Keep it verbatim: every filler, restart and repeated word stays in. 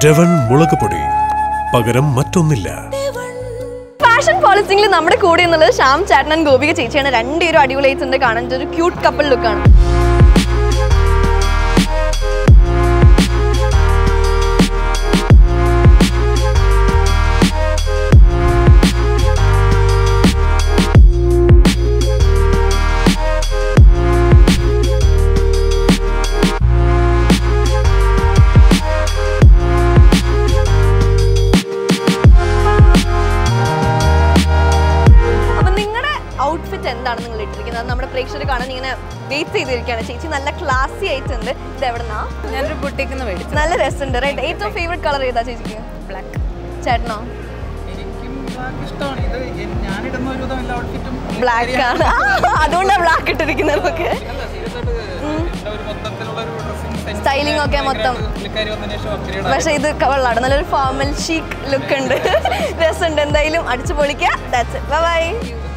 Devon മുളക് പൊടി പകരം മറ്റൊന്നില്ല. ഫാഷൻ പോളിസിംഗിൽ നമ്മുടെ കൂടെ എന്നുള്ളത് ശ്യാം ചേട്ടൻ ഗോപിക ചേച്ചിയാണ്. രണ്ടുപേരും അടിപൊളിയായിട്ടുണ്ട്. കാണാൻ ഒരു ക്യൂട്ട് കപ്പിൾ ലുക്കാണ്. ഔട്ട്ഫിറ്റ് എന്താണ് നിങ്ങൾ ഇട്ടിരിക്കുന്നത്? നമ്മുടെ പ്രേക്ഷകർ കാണാൻ ഇങ്ങനെ വെയിറ്റ് ചെയ്തിരിക്കുകയാണ്. ചേച്ചി നല്ല ക്ലാസി ആയിട്ടുണ്ട്. ഇത് എവിടെന്നാ? ഞാനൊരു ബുട്ടീക്ക് മേടിച്ചു. നല്ല രസമുണ്ട്. റൈറ്റ്. ഏറ്റവും ഫേവറേറ്റ് കളർ ഏതാ ചേച്ചിക്ക്? ബ്ലാക്ക്. ചേട്ടനോ? ബ്ലാക്ക് ആണ്. അതുകൊണ്ടാണ് ബ്ലാക്ക് ഇട്ടിരിക്കുന്നത്. നമുക്ക് സ്റ്റൈലിംഗ് ഒക്കെ മൊത്തം. പക്ഷെ ഇത് കൊള്ളാണ്. നല്ലൊരു ഫോർമൽ ഷീക്ക് ലുക്ക് ഉണ്ട്. രസമുണ്ട്. എന്തായാലും അടിച്ചു പൊളിക്കുക. That's it. Bye by.